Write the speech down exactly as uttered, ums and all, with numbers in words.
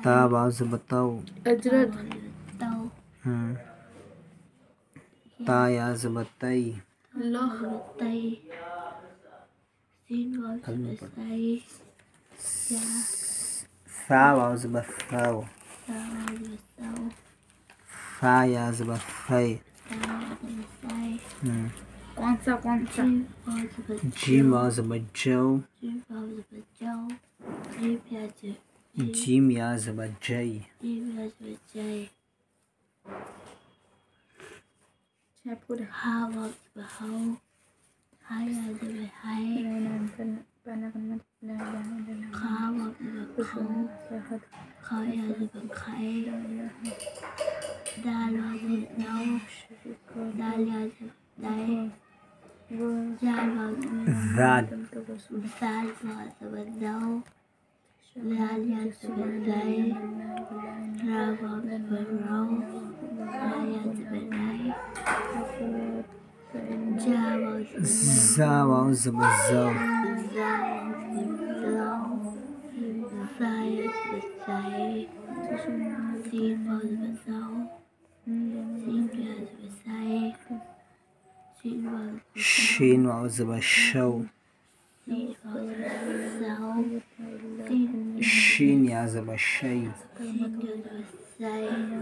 ता वाव से बताओ। अजरत। हम्म ता या से बताई। लह। सा वाव से बताओ। फा या से बताई। हम्म कौन सा कौन सा? जीम वाव से बचाओ। जीम या से बचाई। अच्छा पूरा। ज़ाद। ज़ा वाव से बजाओ। शीन वाव से बशाओ। शीन या से बशाई।